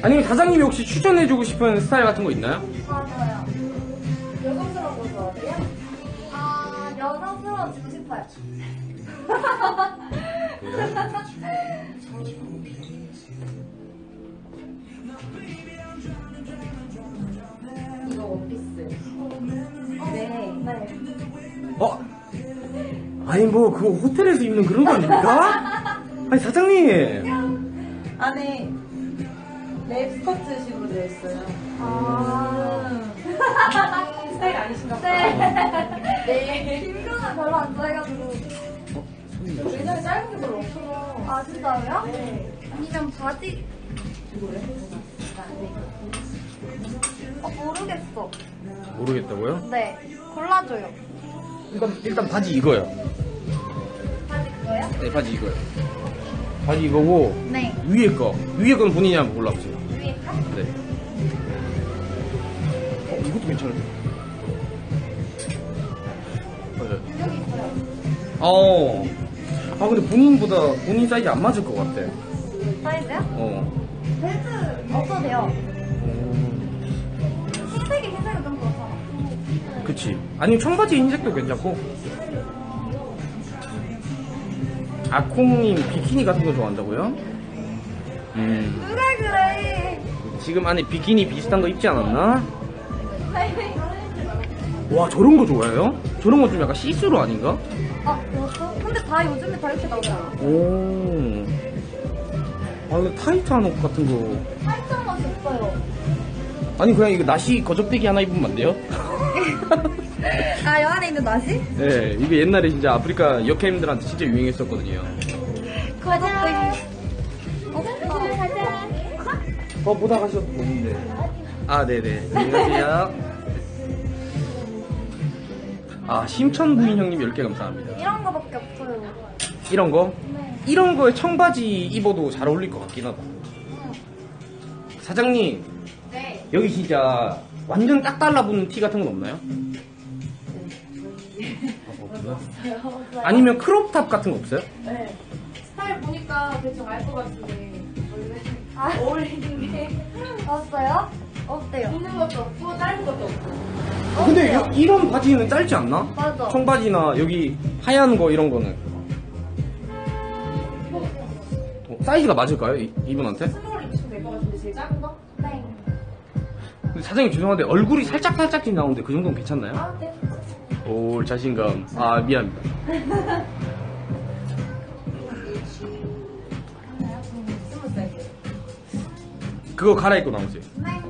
아니면 사장님이 혹시 추천해주고 싶은 스타일 같은 거 있나요? 맞아요. 여성스러운 거 좋아하세요? 아, 여성스러워지고 싶어요. 이거 원피스. 네. 아니 뭐 그거 호텔에서 입는 그런 거 아닙니까? 아니 사장님. 안에 랩 스커트식으로 되어 있어요. 스타일 아니신가 봐요. 네. 긴 거는 별로 안 좋아해가지고. 왜냐면 짧은 게 별로 없어서. 아, 진짜요? 네. 아니면 바지. 모르겠어. 모르겠다고요? 네. 골라줘요. 일단 바지 이거요. 바지 그거요? 네 바지 이거요. 바지 이거고 네. 위에 거는 본인이 한번 골라보세요. 위에 거? 네. 이것도 괜찮은데? 맞아요. 여기 있어요. 근데 본인 사이즈 안 맞을 것 같아. 사이즈요? 벨트 없어도 돼요. 흰색은 좀 그렇잖아. 그치. 아니면 청바지 흰색도 괜찮고. 아콩님 비키니 같은 거 좋아한다고요? 누가 그래? 지금 안에 비키니 비슷한 거 입지 않았나? 와 저런 거 좋아해요? 저런 거 좀 약간 시스루 아닌가? 그렇죠? 근데 다 요즘에 다 이렇게 나오잖아. 이거 타이트한 옷 같은 거. 타이트한 맛이 없어요. 아니 그냥 이거 나시 거적대기 하나 입으면 안 돼요? 여 안에 있는 나시? 네, 이게 옛날에 진짜 아프리카 여캠들한테 진짜 유행했었거든요. 가자. 보다 가셔도 보는데. 네네. 안녕하세요. 심천 부인 형님 10개 감사합니다. 이런 거밖에 없어요. 이런 거? 네. 이런 거에 청바지 입어도 잘 어울릴 것 같긴 하다. 사장님, 네. 여기 진짜 완전 딱 달라붙는 티 같은 건 없나요? 없구나. 아니면 크롭탑 같은 거 없어요? 네. 스타일 보니까 대충 알 것 같은데 원래 어울리는 게 없어요? 없대요. 있는 것도 없고 짧은 것도 없고. 근데 이런 바지는 짧지 않나? 맞아. 청바지나 여기 하얀 거 이런 거는 사이즈가 맞을까요? 이분한테? 스몰 입으시면 될 것 같은데 제일 작은 거? 네. 근데 사장님 죄송한데 얼굴이 살짝씩 나오는데 그 정도는 괜찮나요? 네. 오 자신감. 미안합니다. 스몰 사이즈. 그거 갈아입고 나오세요. 네.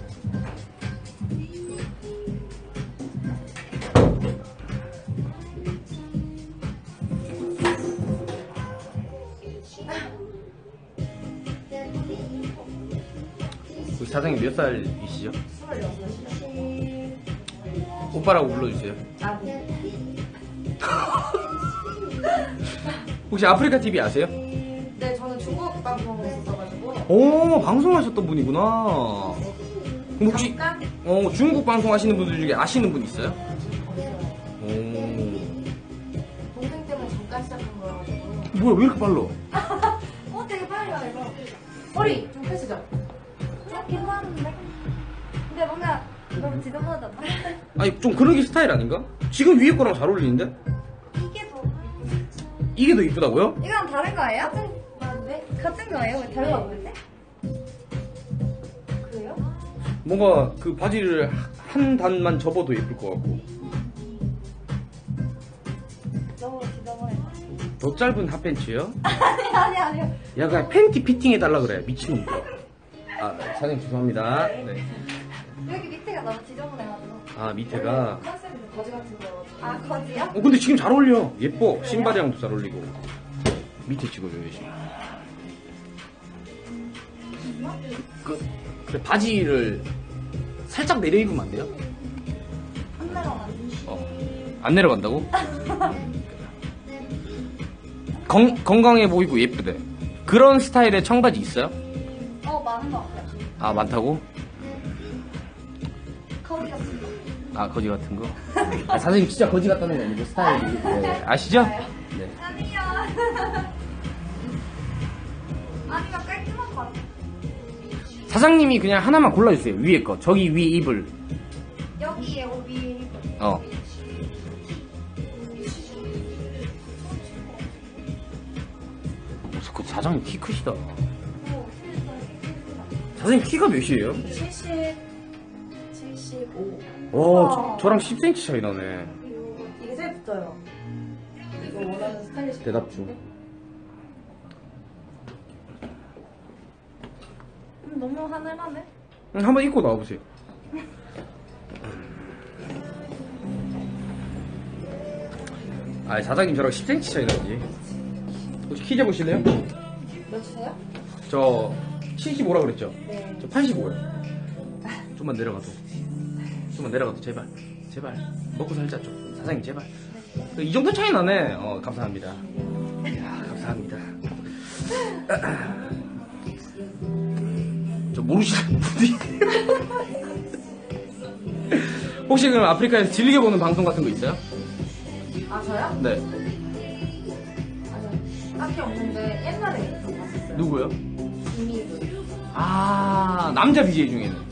우리 사장님 몇 살이시죠? 26. 오빠라고 불러주세요. 네. 혹시 아프리카 TV 아세요? 네, 저는 중국 방송을 했었어가지고. 방송하셨던 분이구나. 그럼 혹시 잠깐? 중국 방송 하시는 분들 중에 아시는 분 있어요? 동생 때문에 잠깐 시작한 거여가지고. 뭐야 왜 이렇게 빨라? 되게 빨리 와, 이거. 허리 좀 펴시죠. 괜찮은데? 근데 뭔가 너무 지저분하잖아. 아니 좀 그런 게 스타일 아닌가? 지금 위에 거랑 잘 어울리는데? 이게 더 이쁘다고요? 이건 다른 거예요? 맞는데? 같은 거예요? 왜 다른 거 보는데? 그래요? 뭔가 그 바지를 한 단만 접어도 예쁠 것 같고 너무 지저분해. 더 짧은 핫팬츠요? 아니요. 야 그냥 팬티 피팅 해달라 그래 미친놈들. 사장님 죄송합니다. 네. 여기 밑에가 너무 지저분해가지고. 밑에가 컨셉이 거지 같은 거. 거지요? 근데 지금 잘 어울려. 예뻐. 신발이랑도 잘 어울리고. 밑에 찍어줘요 지금. 그래 바지를 살짝 내려 입으면 안 돼요? 안 내려가. 안 내려간다고? 건강해 보이고 예쁘대. 그런 스타일의 청바지 있어요? 많은 거 같아요. 많다고? 거지 같은 거. 거지 같은 거? 사장님 진짜 거지 같다는 게 아니고 스타일이. 네. 아시죠? 네. 아니요. 아니면 깔끔한 거 같아. 사장님이 그냥 하나만 골라주세요. 위에 거. 저기 위에 이불. 여기에 위에. 어. 그 사장님 키 크시다. 사장님 키가 몇이에요? 75. 와, 저랑 10cm 차이 나네. 이게 제일 붙어요. 이거 원하는 스타일리시. 대답 중. 너무 하늘하네. 한번 입고 나와보세요. 아, 사장님 저랑 10cm 차이 나지. 혹시 키 재보실래요? 몇이세요? 저 75라 그랬죠? 네. 저 85요. 좀만 내려가도. 좀만 내려가도 제발. 제발. 먹고 살자 좀. 사장님 제발. 이 정도 차이 나네. 감사합니다. 이야, 감사합니다. 저 모르시는 분이. 혹시 그럼 아프리카에서 즐겨보는 방송 같은 거 있어요? 아, 저요? 네. 아니요. 딱히 없는데 옛날에 그거 봤었어요. 누구요? 이미지. 아, 남자 BJ 중에는.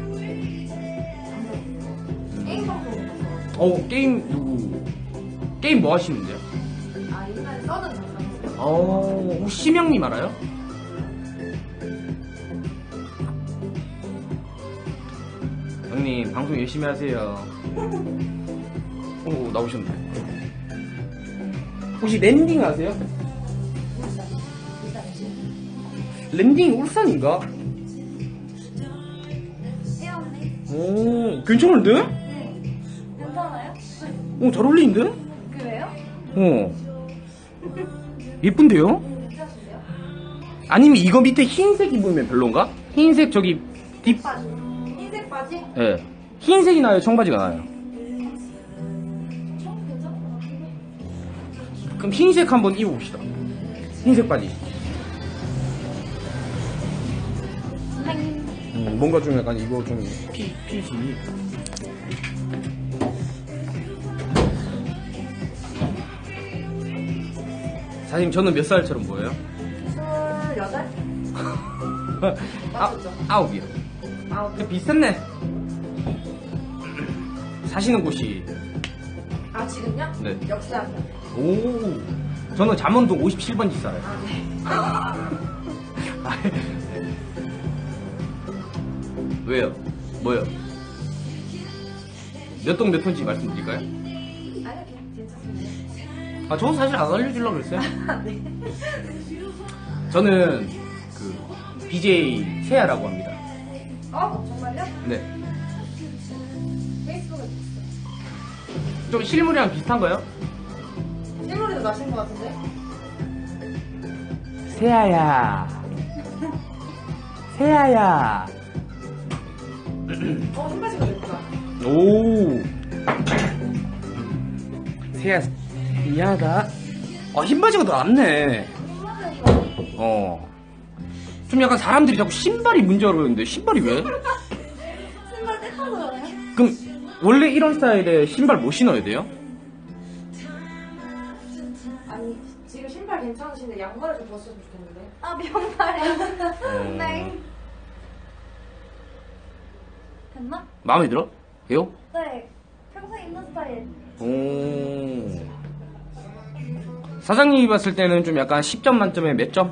게임 방송 봤어요. 게임 누구? 게임 뭐 하시는데요? 아, 옛날에 써는 잠깐. 혹시 심영님 알아요? 형님 방송 열심히 하세요. 오, 나오셨네. 혹시 랜딩 아세요? 랜딩 울산인가? 혜연이. 오, 괜찮은데? 네. 괜찮아요? 오, 잘 어울리는데? 그래요? 예쁜데요? 괜찮으세요? 아니면 이거 밑에 흰색 입으면 별론가? 흰색 저기 딥. 바지. 흰색 바지? 예. 흰색이 나요? 청바지가 나요? 괜찮아? 그럼 흰색 한번 입어봅시다. 흰색 바지. 뭔가 좀 약간 이거 좀 핏이. 사장님 저는 몇 살처럼 보여요? 28? 맞죠? 아홉이요. 아홉. 근데 비슷했네. 사시는 곳이. 아, 지금요? 네. 역사요. 오. 저는 잠원동 57번 집 살아요. 아, 네. 왜요? 뭐요? 몇 동 몇 톤지 말씀드릴까요? 아니요, 괜찮습니다. 저는 사실 안 알려주려고 그랬어요. 네. 저는 BJ 세아라고 합니다. 정말요? 네. 페이스북에 봤어요. 좀 실물이랑 비슷한가요? 실물이도 나신 것 같은데? 세아야. 세아야. 신발씨가 됐구나. 오. 세아, 미안하다. 흰바지가 더 낫네. 좀 약간 사람들이 자꾸 신발이 문제라고 그러는데, 신발이 왜? 신발 떼서 그러나요? 그럼, 원래 이런 스타일의 신발 못 신어야 돼요? 아니, 지금 신발 괜찮으신데 양말을 좀 벗으면 좋겠는데? 아, 명발이요. 네. 됐나? 마음에 들어? 왜요? 네. 평소에 입는 스타일. 오. 사장님이 봤을 때는 좀 약간 10점 만점에 몇 점?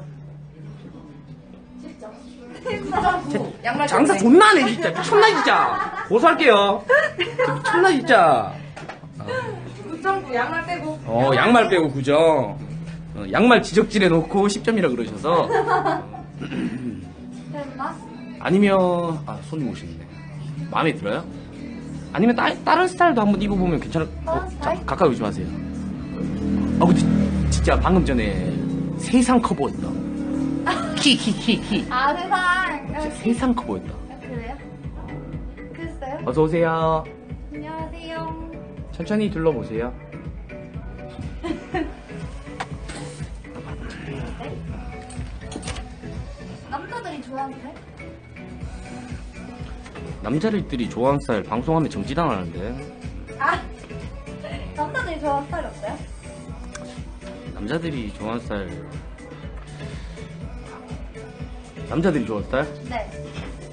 10점. 양말 장사 때문에. 존나 하네 진짜. 미쳤나 진짜. 고소할게요. 미쳤나 진짜. 9.9 양말 빼고. 양말 빼고 9점. 양말 지적질해 놓고 10점이라 그러셔서. 됐나? 아니면 손님 오시는데 마음에 들어요? 아니면 다른 스타일도 한번 입어보면 괜찮을. 다른 스타일? 가까이 오지 마세요. 근데 진짜 방금 전에 세상 커 보였다. 키. 아, 세상. 진짜 세상 커 보였다. 그래요? 글쎄요. 어서 오세요. 안녕하세요. 천천히 둘러보세요. 남자들이 좋아하는 스타일? 남자들이 좋아하는 스타일 방송하면 정지당하는데. 아, 남자들이 좋아하는 스타일 어때요? 남자들이 좋아하는 스타일. 남자들이 좋아하는 스타일? 네.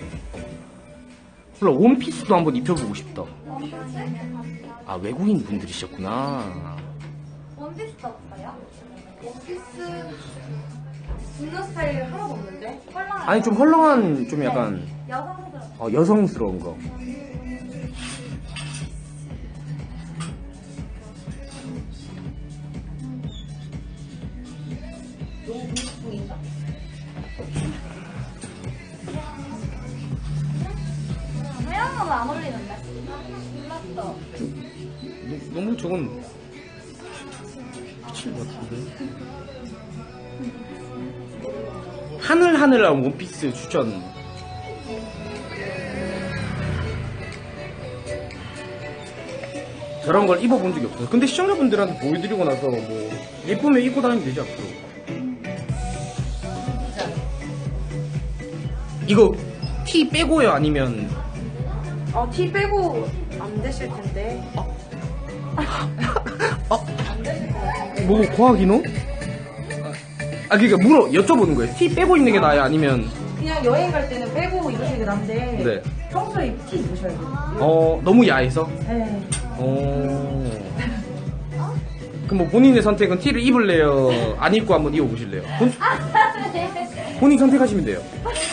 몰라, 원피스도 한번 입혀보고 싶다. 원피스? 아, 외국인 분들이셨구나. 원피스도 없어요? 원피스 입는 스타일 하나도 없는데? 헐렁한 아니, 좀 헐렁한, 좀 약간, 여성스러운 여성스러운 거. 너무 무식풍인가? 하얀 건 안 어울리는데? 몰랐어. 너무 저건 미칠 것 같은데. 하늘하늘한 원피스 추천. 저런 걸 입어본 적이 없어요. 근데 시청자분들한테 보여드리고 나서 뭐 예쁘면 입고 다니면 되지 앞으로. 이거 티 빼고요 아니면 티 빼고 안 되실 텐데. 뭐 과학이노? 아 그러니까 여쭤보는 거예요. 티 빼고 입는 게 나아요 아니면 그냥 여행 갈 때는 빼고 입으시는 게 나은데 네. 평소에 티 입으셔야 돼요. 너무 야해서? 네. 그럼 뭐 본인의 선택은 티를 입을래요? 안 입고 한번 입어보실래요? 본인 선택하시면 돼요.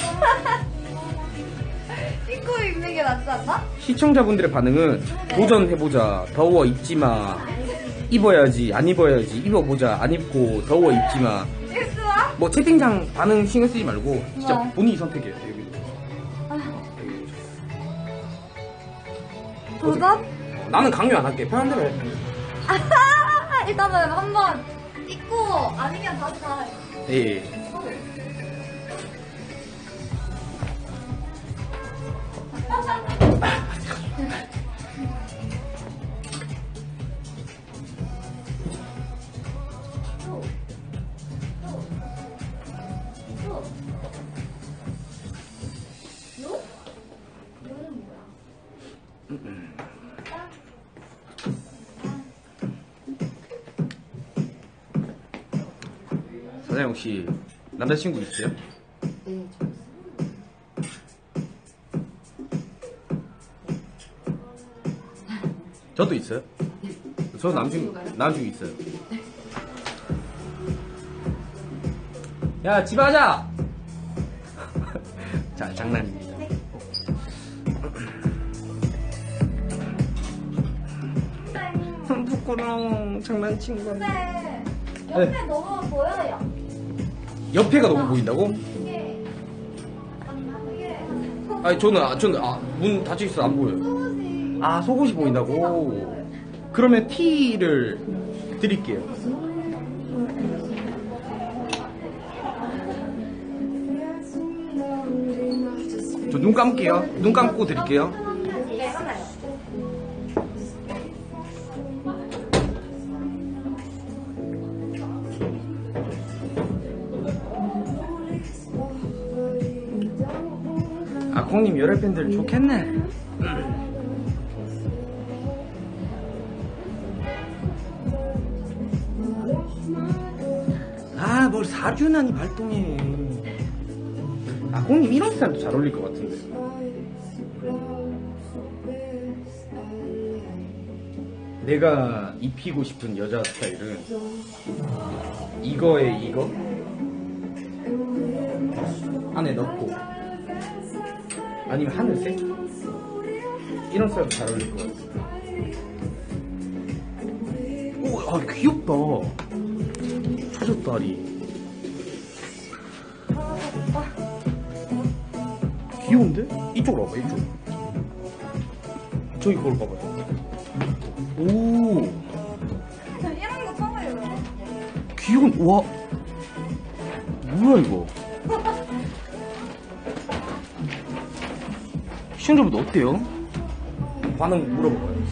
입고 입는 게 낫지 않나? 시청자분들의 반응은 도전해보자, 더워 입지마, 입어야지, 안 입어야지, 입어보자, 안 입고 더워 입지마. 실수야? 뭐 채팅창 반응 신경 쓰지 말고 진짜 네. 본인이 선택해요. 여기. 도전? 나는 강요 안 할게. 편한 대로 해. 일단은 한번 입고 아니면 다시 가. 예. 사장님 혹시 남자친구 있어요? 네, 저도 있어요. 저 남자친구 있어요. 야, 집하자! 자, 장난입니다. 부끄러워, 장난친 건데. 근데 옆에 너무 보여요. 옆에가 너무 보인다고? 이게 아니, 저는, 문 닫혀있어, 안 보여요. 속옷이 아, 속옷이 보인다고? 그러면 티를 드릴게요. 저 눈 감을게요. 눈 감고 드릴게요. 네, 하나요. 아, 콩님 열혈 팬들 좋겠네. 아, 뭘 4주나니 발동해. 아, 콩님 이런 스타일도 잘 어울릴 것 같은데. 내가 입히고 싶은 여자 스타일은 이거에 이거 안에 넣고 아니면 하늘색 이런 스타일도 잘 어울릴 것 같아. 오, 아 귀엽다. 초저다리 귀여운데? 이쪽으로 와봐. 이쪽. 저기 그걸 봐봐. 오, 이런 거 처음 해요. 귀여운. 와, 뭐야 이거? 시청자분들 어때요? 반응 물어봐요.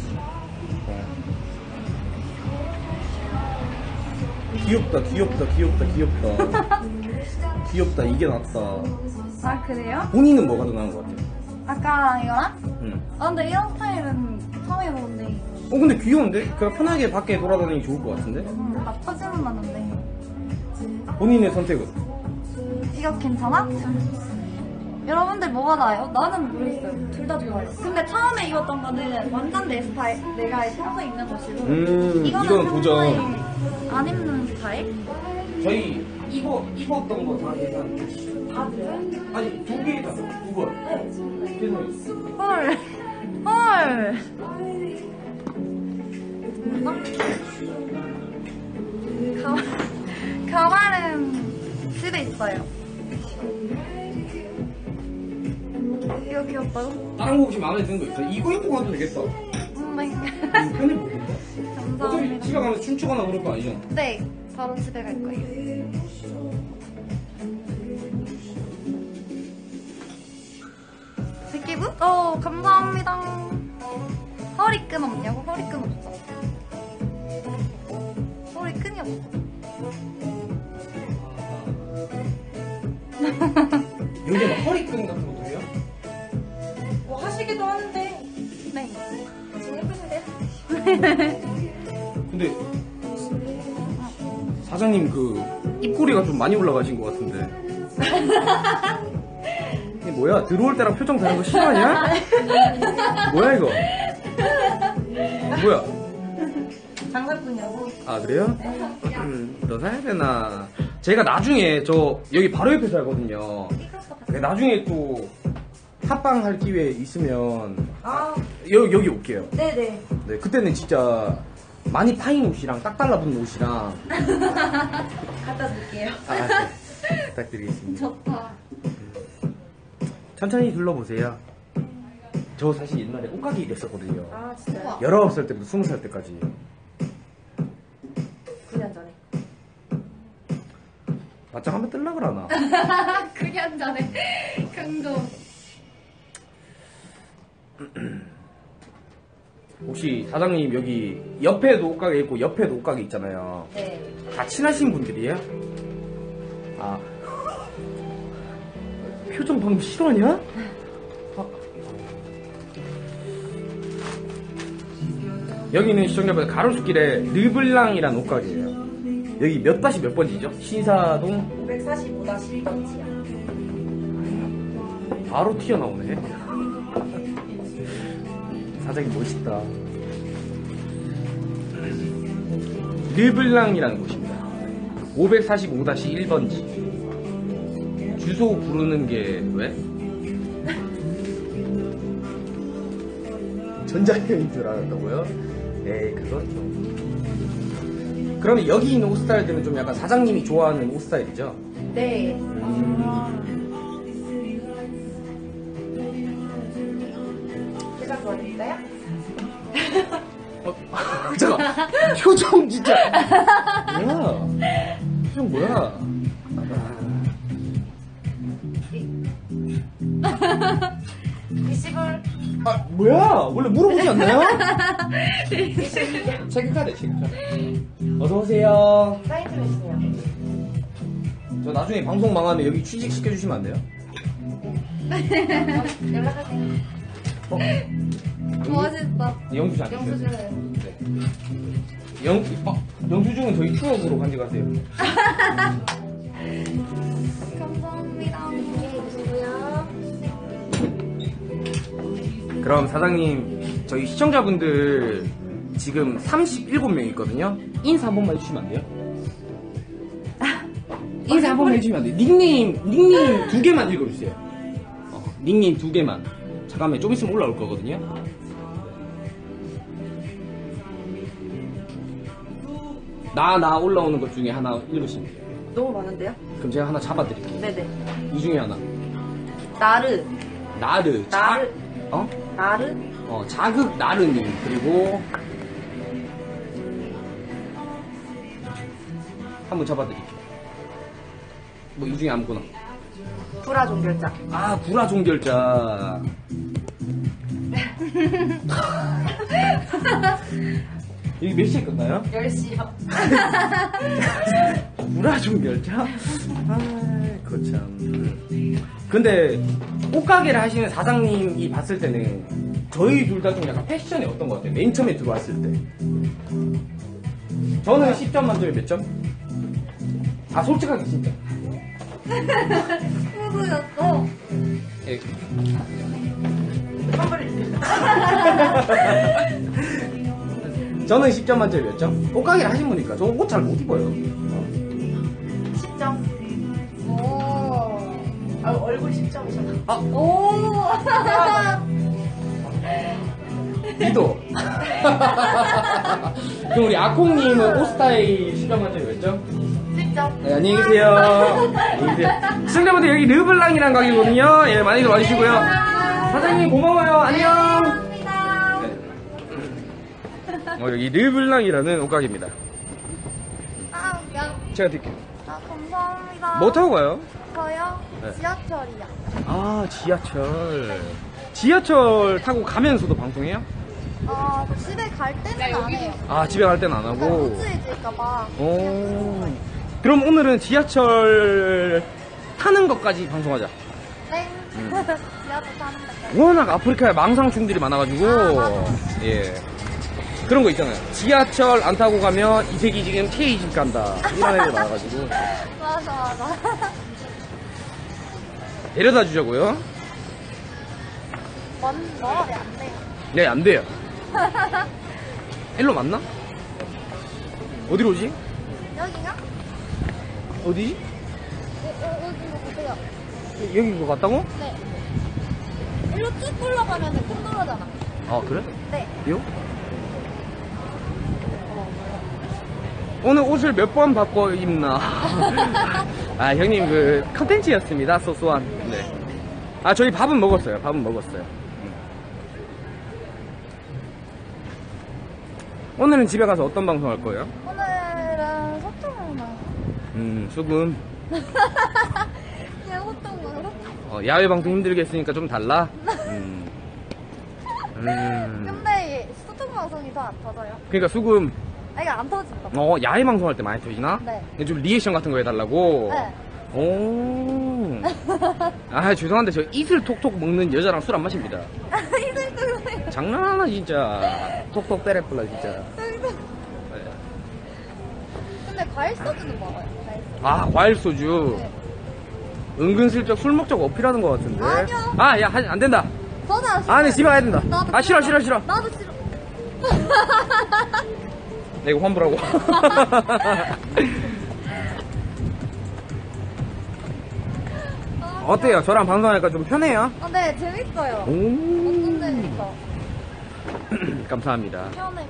귀엽다, 귀엽다, 귀엽다, 귀엽다. 귀엽다, 이게 낫다. 아 그래요? 본인은 뭐가 더 나은 것 같아요? 아까 이거랑? 응. 아 근데 이런 스타일은 처음 해보는데 근데 귀여운데? 그냥 편하게 밖에 돌아다니기 좋을 것 같은데? 나쁘지는 않은데 본인의 선택은? 이거 괜찮아? 여러분들 뭐가 나아요? 나는 모르겠어요. 둘 다 좋아해요. 근데 처음에 입었던 거는 완전 내 스타일. 내가 평소에 입는 옷이고. 이건 평소에 도전. 안 입는 스타일? 저희 입었던 거 다 계산. 다 드려요? 아니, 2개 다, 2번. 네. 계산. 헐. 헐. 가발은 집에 있어요. 이거 귀엽다고? 다른 거 혹시 마음에 드는 거 있어요? 이거 입고 가도 되겠다. 마이 갓. 편해 보인다. 어차피 감사합니다. 집에 가면 춤추거나 그럴 거 아니죠? 네, 바로 집에 갈 거예요. 새끼부? 감사합니다. 허리끈 없냐고? 허리끈 없어. 허리끈이 없어. 요즘 허리끈 같은 것도 해요? 뭐 하시기도 하는데 네. 지금 예쁘신데요? 근데 사장님 그 입꼬리가 좀 많이 올라가신 것 같은데. 이게 뭐야? 들어올 때랑 표정 다른 거 싫어하냐? 뭐야 이거? 뭐야? 장사꾼이라고? 아 그래요? 너 사야 되나? 제가 나중에 저 여기 바로 옆에 살거든요. 나중에 또 합방 할 기회 있으면 아, 여기 올게요. 네네. 네, 그때는 진짜 많이 파인 옷이랑 딱 달라붙는 옷이랑 갖다 드릴게요. 네. 부탁드리겠습니다. 좋다. 천천히 둘러보세요. 저 사실 옛날에 옷가게 일했었거든요. 아, 진짜요? 19살 때부터 20살 때까지. 9년 전에. 바짝 한번 뜰라 그러나? 9년 전에 강조. 혹시 사장님 여기 옆에도 옷가게 있고 옆에도 옷가게 있잖아요. 네. 다 친하신 분들이에요? 아 표정 방금 싫어하냐? 여기는 시청자분들 가로수길에 르블랑이라는 옷가게예요. 여기 몇 다시 몇 번지죠? 신사동 545-1번지요. 바로 튀어나오네. 사장님 멋있다. 르블랑이라는 곳입니다. 545-1번지. 주소 부르는 게 왜? 전자녀인 줄 알았다고요? 에이 그건 좀. 그러면 여기 있는 옷 스타일들은 좀 약간 사장님이 좋아하는 옷 스타일이죠? 네. 제가 좋아했어요? 잠깐 표정 진짜 뭐야? 표정 뭐야? 리시블. 아 뭐야? 원래 물어보지 않나요? 체크카드. 어서 오세요. 사이즈 몇이요? 저 나중에 방송 망하면 여기 취직 시켜주시면 안 돼요? 연락하세요. 멋있다. 영수증 안 영수 주세요? 줄어요. 네. 영수증은 저희 추억으로 가져가세요. 감사합니다. 네, 주시고요. 그럼 사장님 저희 시청자분들 지금 37명 있거든요. 인사 한 번만 해주시면 안 돼요? 인사 한 번만 해주시면 안 돼요? 닉네임 2개만 읽어주세요. 닉네임 2개만. 잠깐만 좀 있으면 올라올 거거든요. 나 올라오는 것 중에 하나 읽으시면 돼요. 너무 많은데요? 그럼 제가 하나 잡아드릴게요. 네네. 이 중에 하나. 나르. 나르. 나르. 나르? 자극 나르님. 그리고 한번 잡아드릴게요. 뭐 이 중에 아무거나. 구라 종결자. 아, 구라 종결자. 이게 몇 시에 끝나요? 10시요. 구라 종결자? 아, 그거 참. 근데 옷가게를 하시는 사장님이 봤을 때는 저희 둘 다 좀 약간 패션이 어떤 것 같아요? 맨 처음에 들어왔을 때. 저는 10점 만점에 몇 점? 아, 솔직하게 진짜. 후보였어. 예. 저는 10점 만점이었죠? 옷가게를 하신 분이니까 저 옷 잘 못 입어요. 10점. 오. 아, 얼굴 10점이잖아. 오. 니도. 그럼 우리 아콩님은 옷 스타일 10점 만점이었죠? 10점. 네, 안녕히 계세요. 안녕히 계세요. 시청자분들 여기 르블랑이라는 가게거든요. 예, 많이들 와주시고요. 사장님 고마워요. 안녕. 감사합니다. 여기 르블랑이라는 옷가게입니다. 아, 야. 제가 드릴게요. 아, 감사합니다. 뭐 타고 가요? 저요? 네. 지하철이요. 아, 지하철. 지하철 타고 가면서도 방송해요? 집에 갈 때는 안 해요. 아, 집에 갈 때는 안 그러니까 하고. 우즈해질까봐. 오. 그럼 오늘은 지하철 타는 것까지 방송하자. 네. 지하철 타는 것까지. 워낙 아프리카에 망상충들이 많아가지고. 맞아. 예. 그런 거 있잖아요. 지하철 안 타고 가면 이 새끼 지금 K집 간다. 이런 애들 많아가지고. 맞아. 데려다 주자고요. 네, 안 돼요. 네, 안 돼요. 일로 맞나? 어디로 오지? 여기가? 어디? 어디로 보세요. 여기인 것 같다고? 네. 일로 쭉 올라가면 콘도로잖아. 아, 그래? 네. 요? 오늘 옷을 몇 번 바꿔 입나? 아, 형님, 그, 컨텐츠였습니다. 소소한. 네. 아, 저희 밥은 먹었어요. 오늘은 집에 가서 어떤 방송 할 거예요? 오늘은 소통만. 수금. 예, 소통만. 야외 방송 힘들겠으니까 좀 달라? 근데 소통 방송이 더 안 터져요. 그러니까 수금, 이거 안 터진다. 야외 방송할 때 많이 터지나? 네. 좀 리액션 같은 거 해달라고? 네. 오. 아, 죄송한데 저 이슬 톡톡 먹는 여자랑 술 안 마십니다. 이슬 장난하나 진짜. 톡톡 때려불라 진짜. 근데 과일 소주는 먹어요. 과일 소주. 아, 과일 소주. 네. 은근슬쩍 술 먹자고 어필하는 것 같은데. 아니요. 아, 야, 안 된다. 저는 안 싫어요. 아, 네, 집에 가야 된다. 나도 아, 싫어. 나도 싫어. 내 이거 환불하고. 어때요? 저랑 방송하니까 좀 편해요? 네, 재밌어요. 오. 어떤 재밌어. 감사합니다. 편해.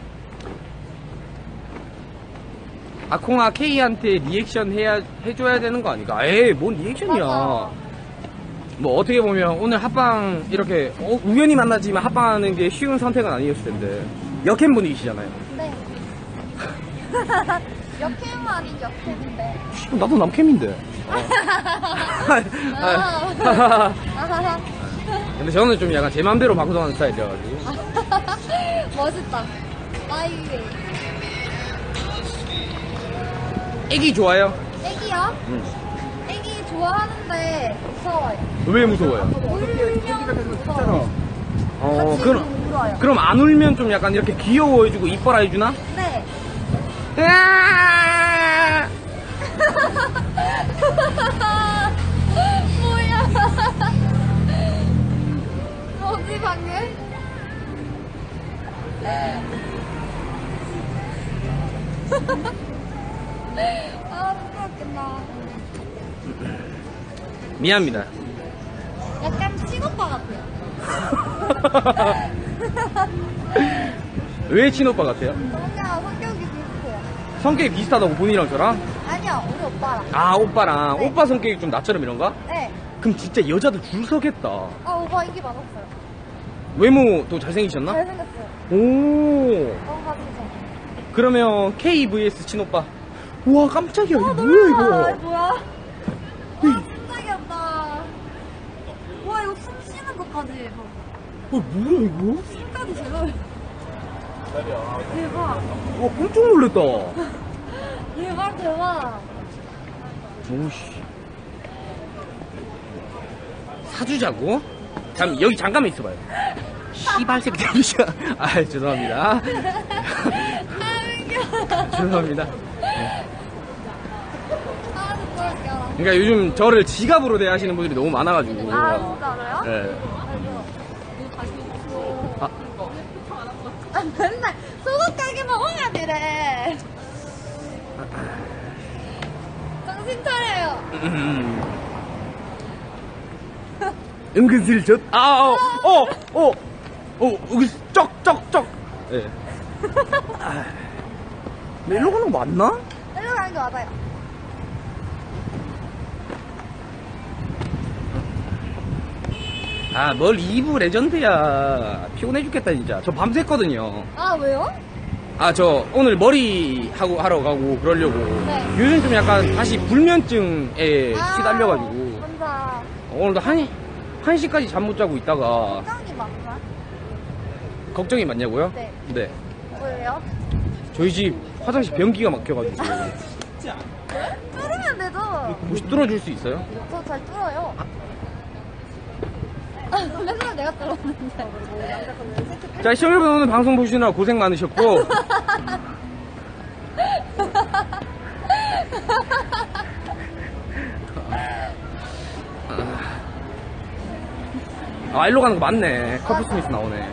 아콩아 K한테 리액션 해줘야 되는 거 아닌가? 에이, 뭔 리액션이야. 맞아. 뭐 어떻게 보면 오늘 합방 이렇게 우연히 만나지만 합방하는 게 쉬운 선택은 아니었을 텐데 역캠 분위기시잖아요. 네. 역캠은 아닌 역캠인데. 나도 남캠인데. 근데 저는 좀 약간 제 맘대로 방송하는 스타일이어가지고. 멋있다. 마이웨이. 애기 좋아요? 애기요? 응. 애기 좋아하는데 무서워요. 왜 무서워요? 울면 무서워요. 같이 그럼 울어요. 그럼 안 울면 좀 약간 이렇게 귀여워해주고 이뻐라 해주나? 네. 으아! 뭐야? 뭐지 방금? 아, 부끄럽겠다. 미안합니다. 약간 친오빠 같아요. 왜 친오빠 같아요? 그냥 성격이 비슷해요. 성격이 비슷하다고 본인이랑 저랑? 아니요, 우리 오빠랑. 아, 오빠랑. 네. 오빠 성격이 좀 나처럼 이런가? 네. 그럼 진짜 여자들 줄 서겠다. 오빠 인기 많았어요. 외모도 잘생기셨나? 잘생겼어요. 오. 너무 봐주세요. 그러면 K vs 친오빠. 우와, 깜짝이야. 이게 뭐야, 놀라. 이거? 뭐야? 와, 진짜 귀엽다. 와, 이거 숨 쉬는 것까지 해봐. 뭐야, 이거? 숨까지 제로. 대박. 와, 깜짝 놀랐다. 대박. 오씨. 사주자고? 여기 잠깐만 있어봐요. 씨발 새끼 잠시만. 아, 죄송합니다. 아, 웃겨. 죄송합니다. 아, 그러니까 요즘 저를 지갑으로 대하시는 분들이 너무 많아가지고. 아, 진짜로요? 네. 아, 아, 맨날 소금 가게만 오면 이래. 정신 차려요. 은근슬쩍. 여기 쩍쩍쩍. 예. 일로 가는 거 맞나? 일로 가는 게 맞아요. 아, 뭘 2부 레전드야. 피곤해 죽겠다, 진짜. 저 밤샜거든요. 아, 왜요? 아, 저 오늘 머리 하러 가고 그러려고. 네. 요즘 좀 약간 다시 불면증에 시달려가지고. 혼자 오늘도 1시까지 잠 못 자고 있다가. 걱정이 많나? 걱정이 많냐고요? 네. 네. 왜요? 저희 집 화장실 변기가 막혀가지고. 뚫으면 되죠. 혹시 뚫어줄 수 있어요? 저 잘 뚫어요. 맨날 내가 뚫었는데. 자, 시청자 여러분 오늘 방송 보시느라 고생 많으셨고. 아, 일로 가는 거 맞네. 커플 스미스 나오네.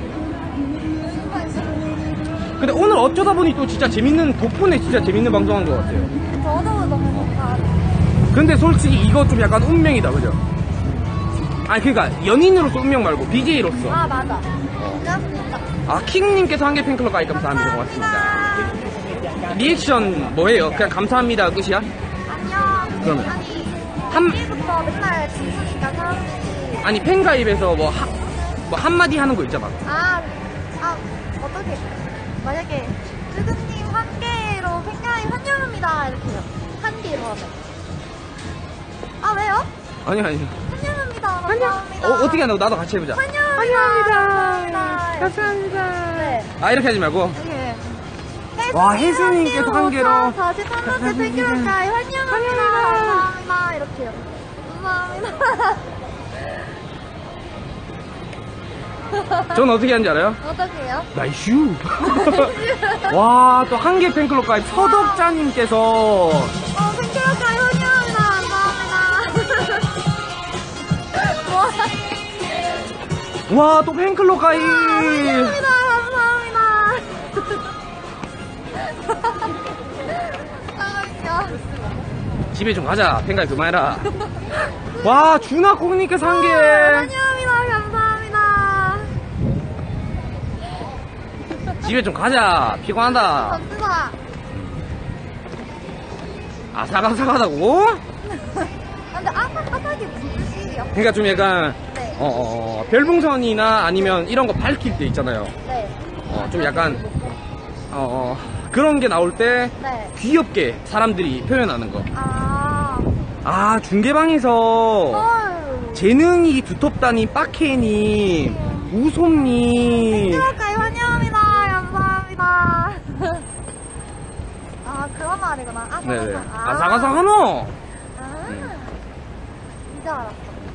근데 오늘 어쩌다 보니 또 진짜 재밌는, 덕분에 진짜 재밌는 방송한 것 같아요. 저도 너무 좋다. 근데 솔직히 이거 좀 약간 운명이다, 그죠? 아니, 그러니까 연인으로서 운명 말고 BJ로서. 아, 맞아. 진짜. 아, 킹님께서 한개 팬클럽 가입 감사합니다. 고맙습니다. 리액션 뭐예요? 그냥 감사합니다 끝이야? 안녕. 그러면. 아니, 일부터 맨날 진수니까 사람들이. 아니 팬가입에서 뭐 한마디 하는 거 있잖아. 어떻게. 만약에, 쭈드님 한 개로 팬가입 환영합니다. 이렇게요. 한 개로 하면. 아, 왜요? 아니. 환영합니다. 감사합니다. 어떻게 한다고? 나도 같이 해보자. 환영합니다. 감사합니다. 네. 아, 이렇게 하지 말고. 이렇게. 와, 혜수님께서 한 개로. 43번째 팬클럽 가입 환영합니다. 감사합니다. 이렇게요. 감사합니다. 전 어떻게 하는지 알아요? 어떻게 해요? 나이슈. 와, 또 한 개 팬클럽 가입 서덕자님께서. 팬클럽 가입 환영합니다. 감사합니다. 와, 또 팬클럽 가입. 환영합니다. 감사합니다. 집에 좀 가자. 팬가입 그만해라. 와, 준하콩님께서 한 개. 환영합니다. 감사합니다. 집에 좀 가자. 피곤하다. 감사합니다. 아삭아삭하다고? 근데 아삭아삭이 무슨 뜻이에요? 그러니까 좀 약간 네. 별풍선이나 아니면 이런 거 밝힐 때 있잖아요. 네. 좀 약간 그런 게 나올 때 네. 귀엽게 사람들이 표현하는 거. 아. 중계방에서 헐. 재능이 두텁다니 빡해니 우솜니. 팬클럽까지 환영합니다. 감사합니다. 아, 그런 말이구나. 네네. 아삭아삭. 아삭아삭하노. 이제 알았어.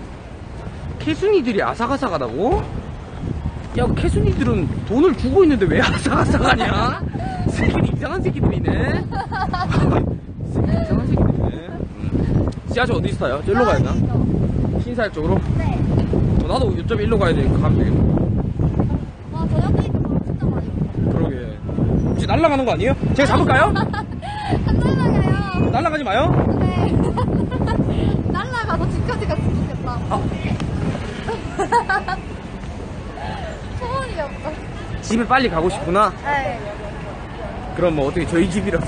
캐순이들이 아삭아삭하다고? 야, 캐순이들은 돈을 주고 있는데 왜 아삭아삭하냐? 새끼들 이상한 새끼들이네. 새끼들 이상한 새끼들이네. 지하철 어디 있어요? 저기로 가야 되나? 신사역 쪽으로? 네. 나도 이쪽 일로 가야 되니까 가면 되겠네. 와, 저녁 데이트 바로 진짜 많이. 그러게. 혹시 날아가는 거 아니에요? 제가 잡을까요? 안 날라가요. 날아가지 마요. 네. 날라가서 집까지 갔으면 좋겠다. 소원이 없다. 집에 빨리 가고 싶구나? 네. 그럼 뭐 어떻게 저희 집이라서.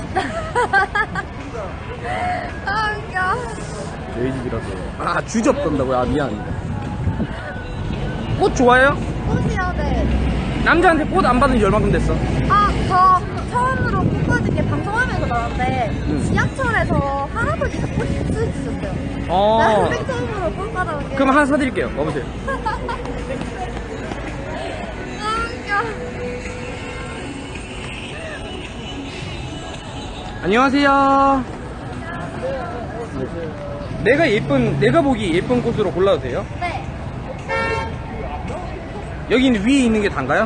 아, 웃겨. 저희 집이라서. 주접 떤다고요? 아, 미안. 꽃 좋아해요? 꽃이요, 네. 남자한테 꽃 안 받은 지 얼마큼 됐어? 저 처음으로 꽃 받은 게 방송하면서 나왔는데, 지하철에서 할아버지가 꽃 주셨어요. 나 생처음으로 꽃 받아본 게. 그럼 하나 사드릴게요. 와보세요. 아, 웃겨. 안녕하세요. 내가 보기 예쁜 꽃으로 골라도 돼요? 네. 여기 위에 있는 게 단가요?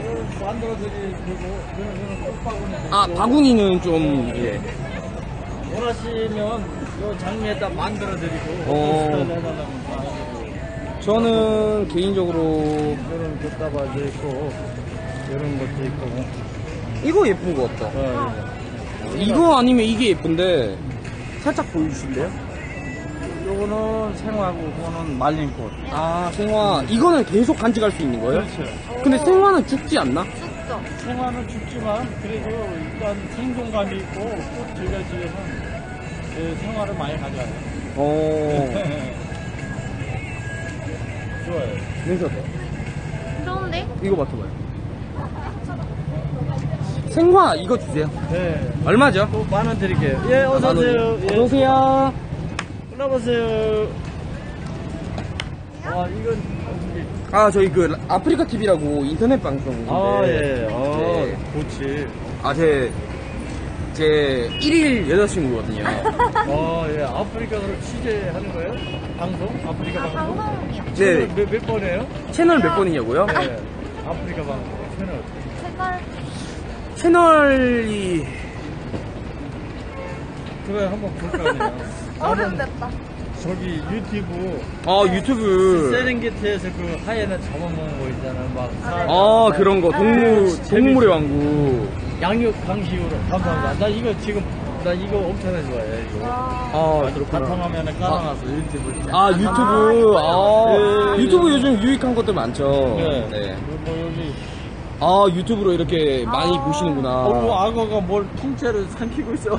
바구니는 좀, 예. 원하시면 요 장미에다 만들어드리고 어. 스타일 해달라면 다 해드리고. 저는 개인적으로 이런 꽃다발도 있고 이런 것도 있고. 이거 예쁜 것 같다. 이거 아니면 이게 예쁜데 살짝 보여주실래요? 요거는 생화고 그거는 말린 꽃. 아 생화 이거는 계속 간직할 수 있는 거예요? 그렇죠. 근데 생화는 죽지 않나? 죽죠. 생화는 죽지만 그래도 일단 생존감이 있고 꽃 즐겨지면 생화를 많이 가져와요. 어 좋아요. 냄새 어때? 좋은데? 이거 맡아봐요. 생화 이거 주세요. 네. 얼마죠? 또 10,000원 드릴게요. 예, 어서오세요. 예. 어서오세요. 올라보세요. 와, 이건 어떻게. 아 저희 그 아프리카 TV라고 인터넷 방송인데. 아, 예. 네. 좋지. 아 제 1일 여자친구거든요. 예. 아프리카로 취재하는 거예요? 방송? 아프리카 방송? 방송이요. 네. 몇 번이에요? 채널 몇 번이냐고요? 네. 아프리카 방송. 채널. 제발. 채널이 그래, 한번 볼까, 어른 됐다. 저기 유튜브. 유튜브 세렝게티에서 그 하이에나 잡아먹는 거 있잖아요. 막. 그런 거 동물의 왕국. 양육 강식으로. 감사합니다. 나 이거 엄청나게 좋아해, 이거. 그렇구나. 바탕화면에 깔아놔서 유튜브. 유튜브 네. 유튜브 요즘 유익한 것들 많죠. 네. 네. 뭐 여기. 유튜브로 이렇게 많이 보시는구나. 뭐 악어가 뭘 통째로 삼키고 있어.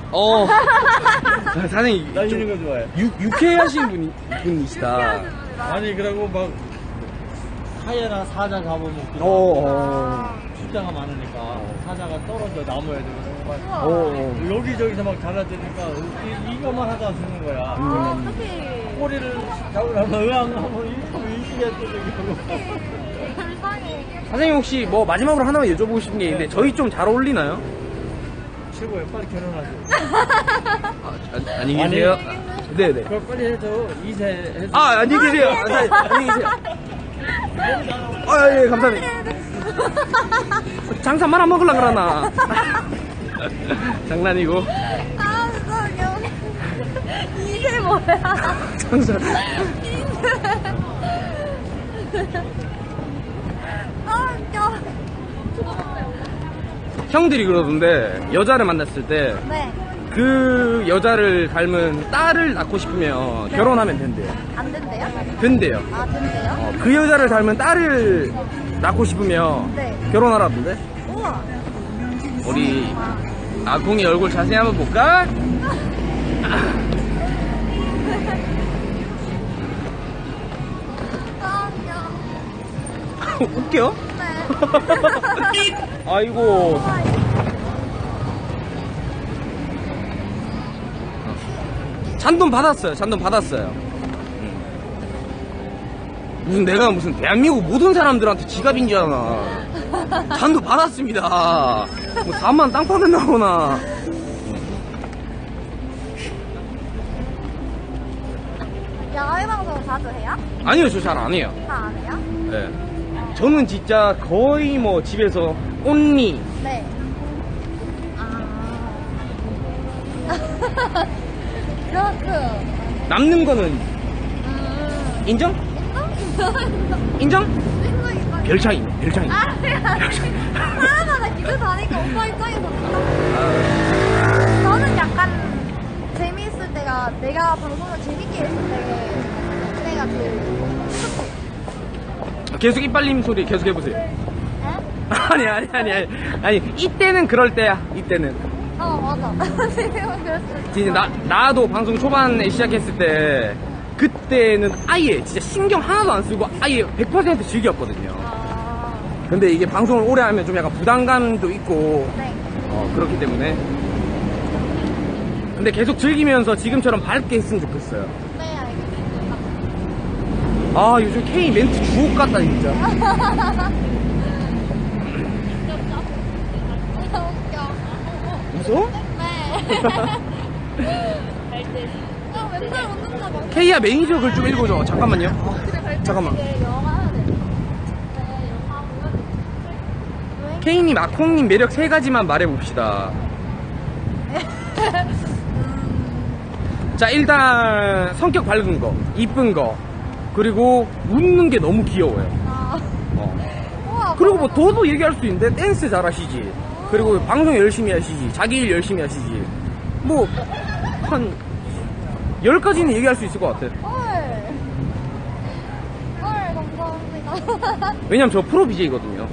사장님 나 좀 이런 거 좋아해. 유쾌하신 분이시다. 아니, 그러고 막 하이에나 사자 잡아먹고. 숫자가 많으니까 사자가 떨어져 나무에도 막 여기저기서 막 달라지니까 이거만 하다 죽는 거야. 어떡해. 꼬리를 잡으려면 의왕하면 이게 또 저기 불쌍해. 사장님 혹시 뭐 마지막으로 하나만 여쭤보고 싶은 게 있는데 저희 좀 잘 어울리나요? 최고예요. 빨리 결혼하세요. 안녕히 계세요. 네네. 그걸 빨리 해줘. 2세 해줘. 안녕히 계세요. 안녕히 계세요. 예, 감사합니다. 장사 말아 먹으려 그러나. 장난이고. 진짜 웃겨. 이게 뭐야? 장사. 웃겨. 형들이 그러던데 여자를 만났을 때 네. 그 여자를 닮은 딸을 낳고 싶으면 결혼하면 된대요. 안 된대요? 된대요. 아, 된대요? 그 여자를 닮은 딸을 낳고 싶으면 네. 결혼하라던데. 우와. 우리 아콩이 얼굴 자세히 한번 볼까? 웃겨. 웃겨? 네. 아이고. 잔돈 받았어요. 잔돈 받았어요. 무슨 내가 무슨 대한민국 모든 사람들한테 지갑인 줄 아나. 잔돈 받았습니다. 뭐 4만 땅 파는다거나. 야외 방송 자주 해요? 아니요, 저 잘 안 해요. 다 안 해요? 네. 저는 진짜 거의 뭐 집에서 온리. 네. 그렇군. 남는 거는 인정? 인정? 인정? 별 차이, 별 차이. 사람마다 기분 다니까 오빠 입장에서 저는 약간 재미있을 때가 내가 방송을 재밌게 했을 때가 제일 계속 이빨림 소리 계속 해보세요. 에? 아니 이때는 그럴 때야. 이때는 맞아. 지금은 그럴 수 있어. 진짜 나도 방송 초반에 시작했을 때 그때는 아예 진짜 신경 하나도 안 쓰고 아예 100% 즐겼거든요. 근데 이게 방송을 오래 하면 좀 약간 부담감도 있고 네. 그렇기 때문에 근데 계속 즐기면서 지금처럼 밝게 했으면 좋겠어요. 네, 알겠습니다. 요즘 K 멘트 주옥 같다 진짜. 웃겨. 무서워? 네. 맨날 웃는다 막. K야 매니저 글 좀 읽어줘. 잠깐만요. 잠깐만. K님, 아콩님 매력 3가지만 말해봅시다. 자, 일단 성격 밝은 거, 이쁜 거, 그리고 웃는 게 너무 귀여워요. 아, 우와, 그리고 뭐 더도 얘기할 수 있는데 댄스 잘하시지, 그리고 방송 열심히 하시지, 자기 일 열심히 하시지, 뭐 한 10가지는 얘기할 수 있을 것 같아. 헐, 감사합니다. 왜냐면 저 프로 BJ거든요.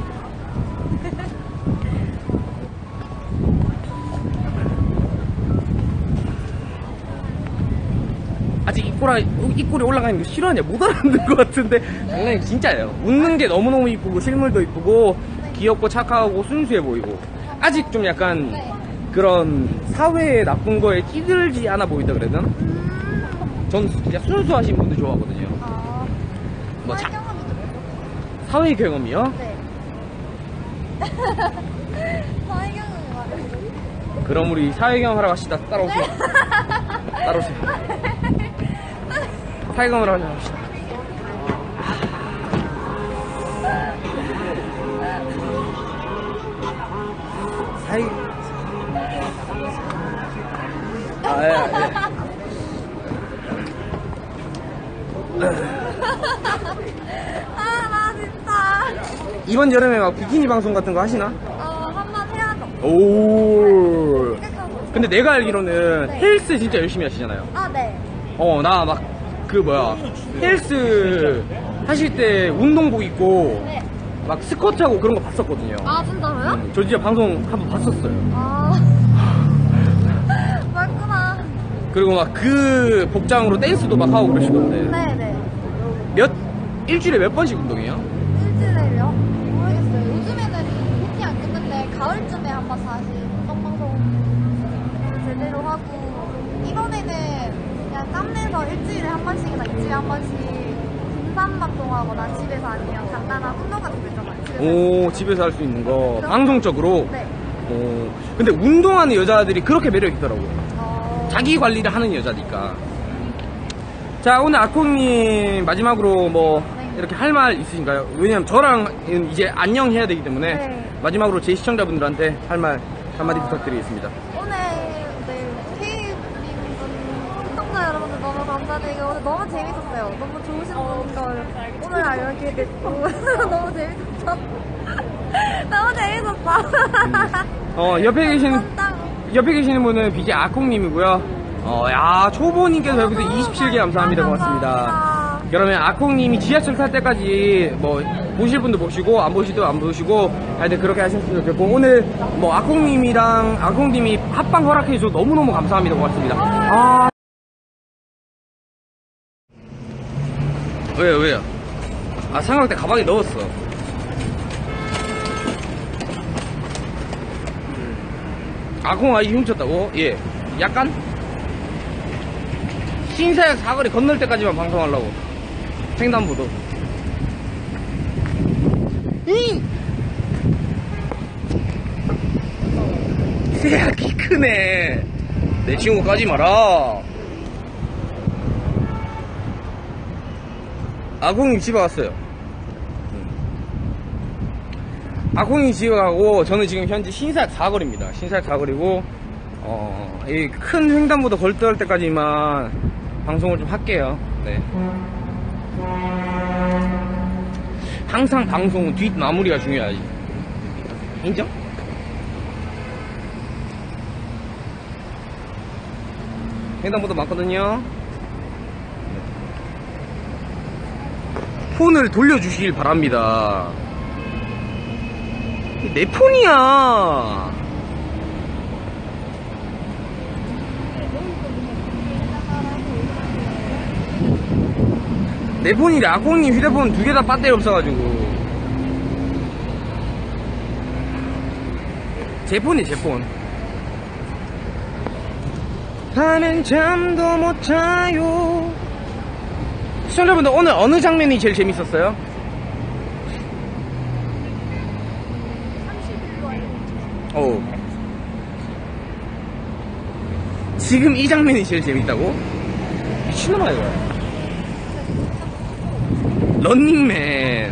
아직 입꼬리 올라가는 거 싫어하냐? 못 알아듣는 것 같은데 장난이 진짜예요. 웃는 게 너무너무 이쁘고 실물도 이쁘고 귀엽고 착하고 순수해 보이고 아직 좀 약간 그런 사회에 나쁜 거에 끼들지 않아 보인다 그래야 되나? 전 진짜 순수하신 분들 좋아하거든요. 뭐 사회 경험이 좀 사회 경험이요? 네. 사회 경험이 많아요. 그럼 우리 사회 경험 하러 갑시다. 따라오세요. 따라오세요. 사회 경험을 하러 갑시다. 사회 예. 아, 나 진짜. 이번 여름에 막 비키니 방송 같은 거 하시나? 한번 해야죠. 오. 근데 내가 알기로는 네. 헬스 진짜 열심히 하시잖아요. 아, 네. 나 막 그 뭐야 헬스 하실 때 운동복 입고 네. 막 스쿼트 하고 그런 거 봤었거든요. 아, 진짜로요? 저 진짜 방송 한번 봤었어요. 아. 맞구나. 그리고 막 그 복장으로 댄스도 막 하고 그러시던데. 네네. 일주일에 몇 번씩 운동해요? 일주일에요? 모르겠어요. 요즘에는 PT 안 끊는데 가을쯤에 한 번 다시 운동방송 제대로 하고 이번에는 그냥 땀내서 일주일에 한 번씩이나 이주일에 한 번씩 등산방송하거나 집에서 아니면 간단한 운동 같은 거 있잖아요. 집에서. 오, 집에서 할 수 있는 거 방송적으로? 네. 오, 근데 운동하는 여자들이 그렇게 매력 있더라고요. 자기 관리를 하는 여자니까. 자, 오늘 아콩님 마지막으로 뭐 네. 이렇게 할 말 있으신가요? 왜냐면 저랑 이제 안녕 해야 되기 때문에 네. 마지막으로 제 시청자분들한테 할 말 한마디 부탁드리겠습니다. 오늘 네, K분분 시청자 여러분들 너무 감사드리고 오늘 너무 재밌었어요. 너무 좋으신 분인 걸 오늘 알게 됐고 너무 재밌었어. 너무 재밌었어. 옆에 계시는 분은 BJ 아콩님이고요. 야, 초보님께서 여기서 27개 감사합니다. 고맙습니다. 그러면 아콩님이 지하철 탈 때까지 뭐 보실 분도 보시고 안 보시도 안 보시고 하여튼 그렇게 하셨으면 좋겠고 오늘 뭐 아콩님이 합방 허락해줘서 너무너무 감사합니다. 고맙습니다. 왜요? 삼각대 가방에 넣었어. 아콩 아이 훔쳤다고? 예. 약간? 신사역 사거리 건널 때까지만 방송하려고. 횡단보도. 새야 키 크네. 내 친구 까지 마라. 아콩이 집에 왔어요. 아콩이 집에 가고 저는 지금 현재 신사역 사거리입니다. 신사역 사거리고 이 큰 횡단보도 걸도할 때까지만 방송을 좀 할게요. 네. 항상 방송은 뒷 마무리가 중요하지. 인정? 횡단보도 많거든요. 폰을 돌려주시길 바랍니다. 내 폰이야. 내 폰인데 아콩님 휴대폰 2개 다 배터리 없어가지고. 제 폰이 제 폰. 밤엔 잠도 못 자요. 시청자분들 오늘 어느 장면이 제일 재밌었어요? 지금 이 장면이 제일 재밌다고? 미친놈아 이거. 런닝맨.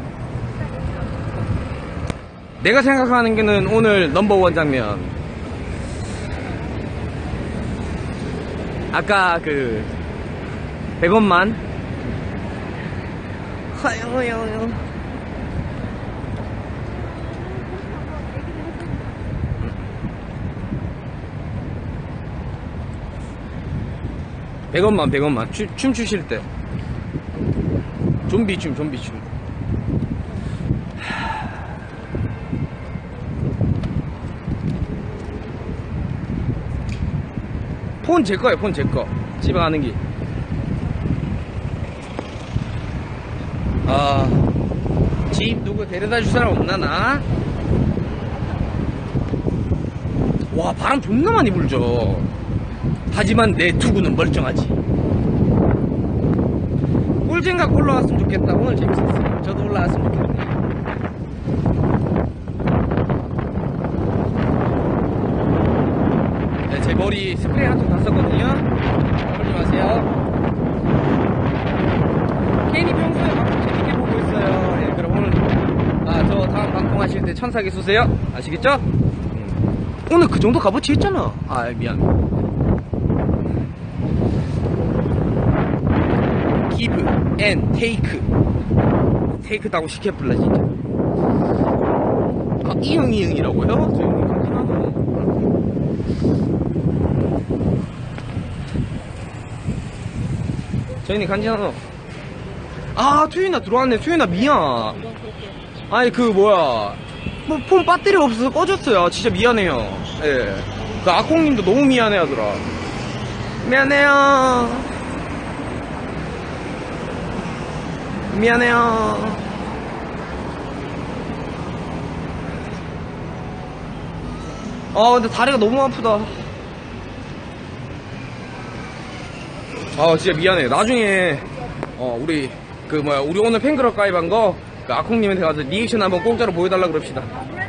내가 생각하는 게는 오늘 넘버원 장면. 아까 그 100원만 하요 100원만 춤 추실 때 좀비춤 폰 제거예요. 폰 제거. 집에 가는 길. 집 누구 데려다 줄 사람 없나 나? 와, 바람 존나 많이 불죠. 하지만 내 투구는 멀쩡하지. 꿀잼각 올라왔으면 좋겠다. 오늘 재밌었어요. 저도 올라왔으면 좋겠네. 네, 제 머리 스프레이 한 통 다 썼거든요. 그러지 마세요. 케인이 평소에 방송 재밌게 보고 있어요. 네, 그럼 오늘 저 다음 방송 하실 때 천사게 쏘세요. 아시겠죠? 오늘 그 정도 값어치 했잖아. 미안. give and take 따고 시켜불라 진짜. 이응이응이라고요? 저 형님 간지나서. 저 형님 간지나서. 투유나 들어왔네. 투유나 미안. 아니 그 뭐야, 뭐 폰 배터리가 없어서 꺼졌어요. 진짜 미안해요. 예. 그 아콩님도 너무 미안해 하더라. 미안해요. 근데 다리가 너무 아프다. 진짜 미안해. 나중에 우리 우리 오늘 팬클럽 가입한 거 그 아콩님한테 가서 리액션 한번 공짜로 보여달라 그럽시다.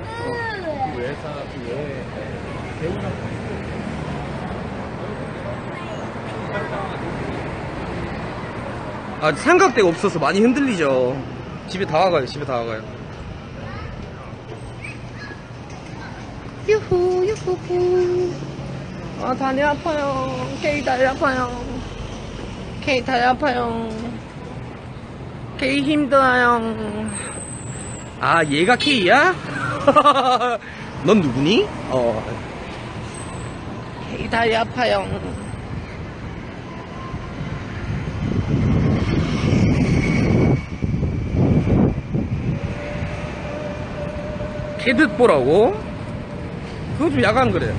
삼각대가 없어서 많이 흔들리죠. 집에 다 와가요. 유후. 다리 아파요. K 다리 아파요. K 힘들어요. 얘가 K야? 넌 누구니? K 다리 아파요. 개듯 보라고? 그거 좀 야간 그래.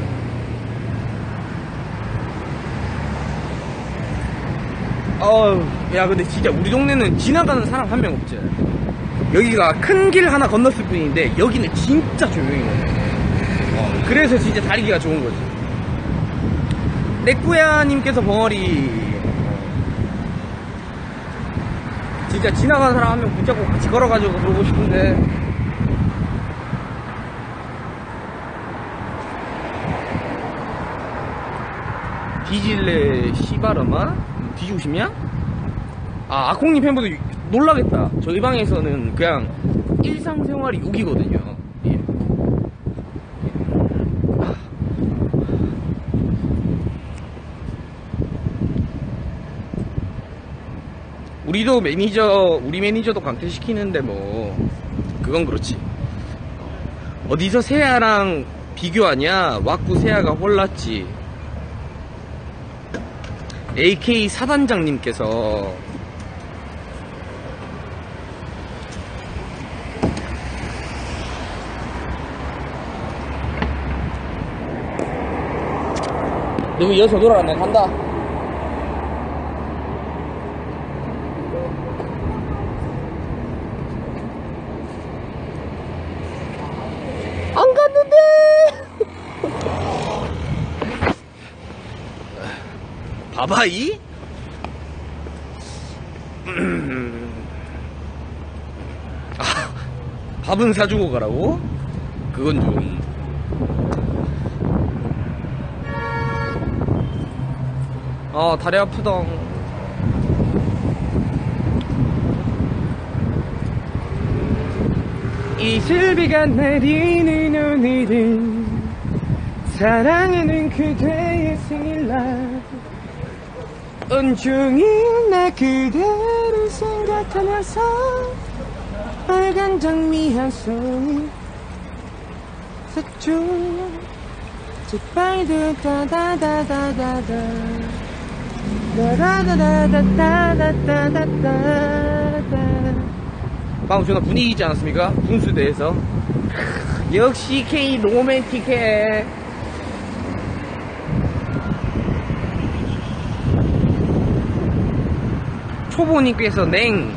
야, 근데 진짜 우리 동네는 지나가는 사람 한 명 없지. 여기가 큰 길 하나 건넜을 뿐인데 여기는 진짜 조용히 오네. 그래서 진짜 다니기가 좋은 거지. 내꾸야님께서 벙어리 진짜 지나가는 사람 한 명 붙잡고 같이 걸어가지고 그러고 싶은데 뒤질래 씨바르마? 뒤지고 싶냐? 아콩님 팬분들 놀라겠다. 저희 방에서는 그냥 일상생활이 욕이거든요. 예. 우리 매니저도 강퇴시키는데 뭐 그건 그렇지. 어디서 세아랑 비교하냐? 왁구 세아가 홀랐지. AK 사단장님께서 너무 이어서 놀아라. 내가 간다. 안 갔는데. 바바이? 밥은 사주고 가라고? 그건 좀. 다리 아프다. 이슬비가 내리는 오늘은 사랑하는 그대의 생일날 온종일 나 그대를 생각하면서 빨간 장미 한 송이 색조 깃발들 따다다다다다 다다다다다다다다다. 방금 전에 분위기 있지 않았습니까? 분수대에서. 역시 K 로맨틱해. 초보님께서 냉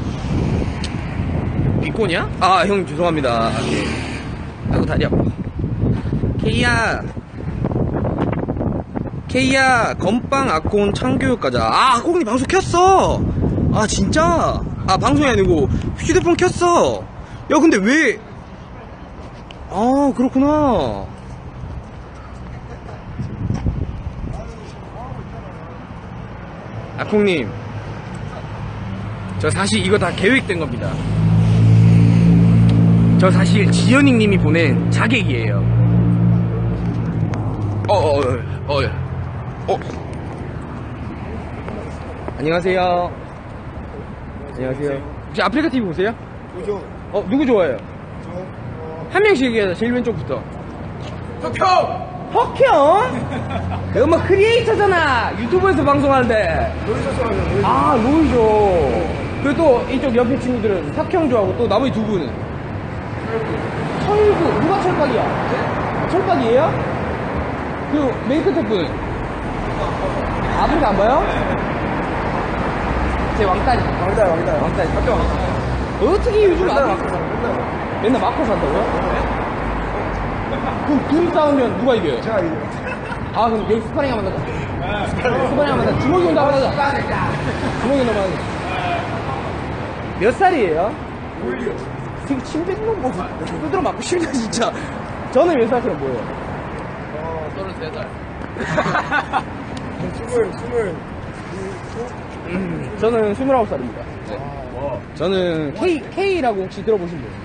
비꼬냐? 아 형 죄송합니다. 아이고 다리 아파. K야 건빵 아콘 참교육 가자. 아 아콘이 방송 켰어. 아 진짜? 아 방송이 아니고 휴대폰 켰어. 야 근데 왜? 아 그렇구나. 아콩님 저 사실 이거 다 계획된 겁니다. 저 사실 지연익 님이 보낸 자객이에요. 안녕하세요. 안녕하세요. 혹시 아프리카 TV 보세요? 보죠. 누구 좋아해요? 저, 한 명씩 얘기해요. 제일 왼쪽부터. 혁형! 혁형? 내가 뭐 크리에이터잖아. 유튜브에서 방송하는데. 아, 로이죠. 그리고 또 이쪽 옆에 친구들은 혁형 좋아하고 또 나머지 두 분은? 철구. 누가 철박이야? 철박이에요? 그 메인 끝에 분은? 아프리카 안 봐요? 제 왕따니. 왕따니. 혁형 왕따. 어떻게 요즘 맨날 맞고 산다고요? 그럼 둘이 싸우면 누가 이겨요? 제가 이거. 아 그럼 여기 스파링 한번 하자. 스파링 한번 하자. 주먹이 온다 한번 하자. 주먹이 온다 한번 하자. 몇 살이에요? 되게 침 뱉는 거 보고 두드러 맞고 싶다 진짜. 저는 몇 살처럼 보여요? 33살. 저는 29살입니다. 네. 저는 K라고 혹시 들어보신 분?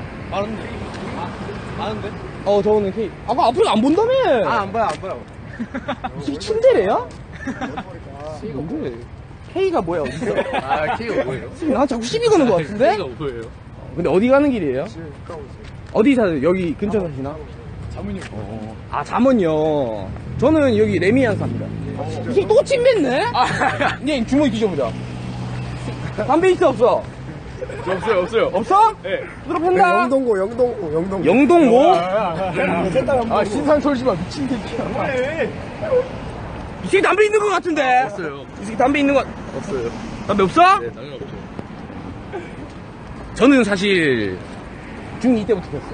아는데? 저는 K. 아까 앞으로 안 본다며? 안 봐요. 이게 침대래요? 뭔데? K가 뭐야, 어디서? K가 뭐예요? 나 자꾸 시비 거는 것 같은데? K가 뭐예요? 근데 어디 가는 길이에요? 어디 사세요? 여기 근처 사시나? 자문이요. 잠원이요. 저는 여기 레미안 삽니다. 이게 또 침뱉네? 네, 주머니 뒤져보자. 담배 있어, 없어? 없어요. 없어? 네. 들어 팬다. 영동고. 영동고? 신산 솔지마 미친 새끼야. 이 새끼 담배 있는 것 같은데? 없어요. 이 새끼 담배 있는 것 없어요. 담배 없어? 네, 당연히 없죠. 저는 사실 중2 때부터 폈어요.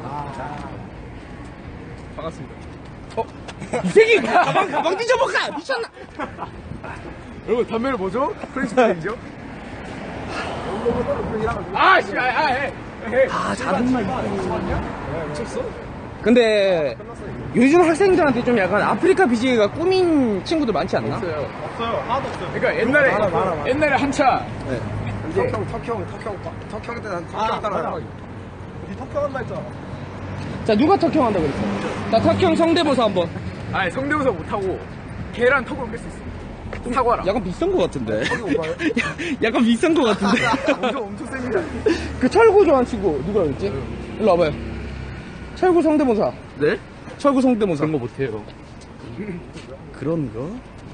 반갑습니다. 이 새끼 가방 뒤져볼까? 미쳤나? 여러분, 담배를 뭐죠? 프렌치파이죠? 자존만 미쳤어? 근데 요즘 학생들한테 좀 약간 아프리카 BJ가 꾸민 친구들 많지 않나? 없어요. 하나도 없어요. 그러니까 옛날에 한차. 네. 턱형 때난 턱형 따라요. 니 턱형 한다 했잖아. 자, 누가 턱형 한다고 그랬어? 자, 턱형 성대모사 한번. 아니, 성대모사 못하고, 계란 턱으로 깰 수 있어. 사과라. 약간 비싼 것 같은데. 약간 비싼 것 같은데. 엄청 셉니다. 그 철구 좋아하는 친구 누구라 그랬지? 일로 와봐요. 철구 성대모사. 네? 철구 성대모사. 그런 거 못해요. 그런 거?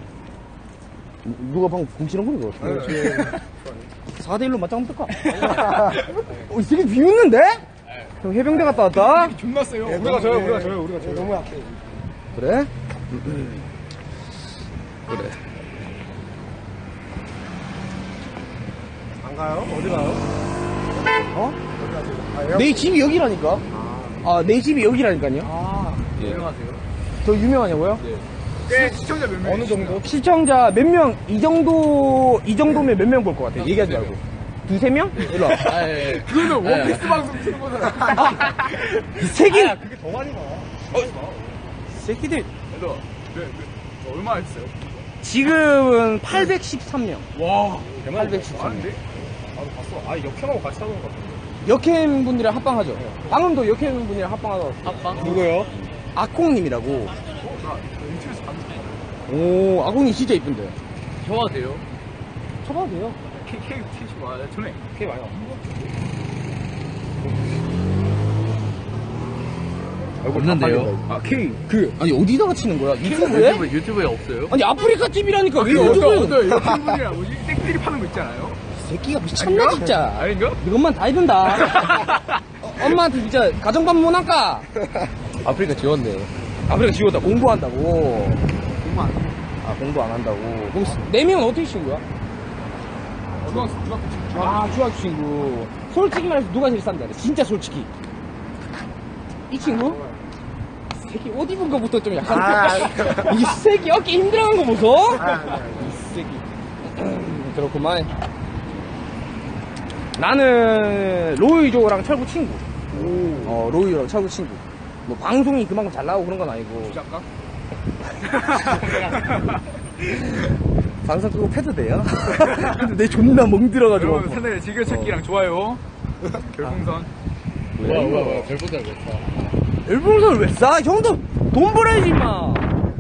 누가 방금 궁시렁거린 것 같아. 4대1로 맞짱 한번 뜰까? 이 새끼 비웃는데? 형 해병대 갔다 왔다? 존나 세요. 우리가 져요. 너무 약해. 그래? 그래. 안 가요? 어디 가요? 어? 어디 가세요? 내 집이 여기라니까? 내 집이 여기라니까요? 유명하세요? 저 유명하냐고요? 꽤 시청자 몇 명? 어느 정도? 시청자 몇 명, 이 정도면 몇 명 볼 것 같아. 얘기하지 말고. 두세 명? 일로 와. 그거는 원피스 방송 트는 거잖아. 이 새끼! 그게 더 많이 가. 새끼들. 얘들아, 얼마 했어요? 지금은 813명. 와, 813명. 많은데? 나도 봤어. 역행하고 같이 하는 것 같은데. 역행 분들이랑 합방하죠. 방금도 역행 분이랑 합방하다 왔어. 합방? 누구요? 아콩님이라고. 나 인터넷에서 봤는데. 오, 아궁이 진짜 이쁜데. 좋아도 돼요? 쳐봐도 돼요. 케이크 티슈 좋아요. 저는 케이크 많이 없는데요? 아, 케이크. 아니, 어디다가 치는 거야? 유튜브에? 유튜브에 없어요? 아니, 아프리카 TV라니까 왜 유튜브에? 유튜브냐 뭐지? 땡들이 파는 거 있잖아요. 새끼가 미쳤나, 진짜. 아닌가? 이것만 다 이른다. 엄마한테 진짜 가정밥 못 할까? 아프리카 지웠네. 아프리카 지웠다. 공부한다고. 공부 안 한다. 아, 공부 안 한다고. 그럼 4명은 어떻게 친구야? 중학교 아, 중학교 친구. 솔직히 말해서 누가 제일 싼다? 진짜 솔직히. 이 친구? 이 새끼 옷 입은 거부터 좀 약간. 이 새끼 어깨 힘들어간 거 보소? 이 새끼. 그렇구만. 나는 로이조랑 철구 친구. 로이조랑 철구 친구. 뭐 방송이 그만큼 잘 나오고 그런 건 아니고. 작가? 방송 끄고 패도 돼요? 근데 내 존나 멍들어가지고. 여러분 채널 즐겨찾기랑 좋아요. 별풍선. 와, 별보다 왜 사? 일본선을 왜 싸? 형도 돈 벌어야지, 임마.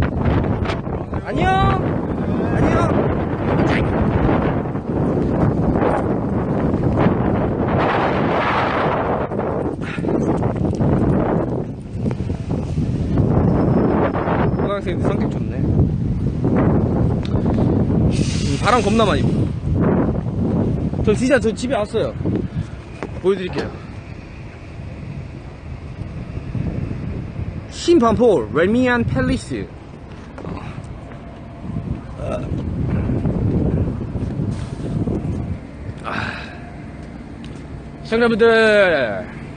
안녕. 안녕. 고등학생인데 성격 좋네. 바람 겁나 많이 불어. 저 진짜 저 집에 왔어요. 보여드릴게요. 심판포 레미안 팰리스. 시청자분들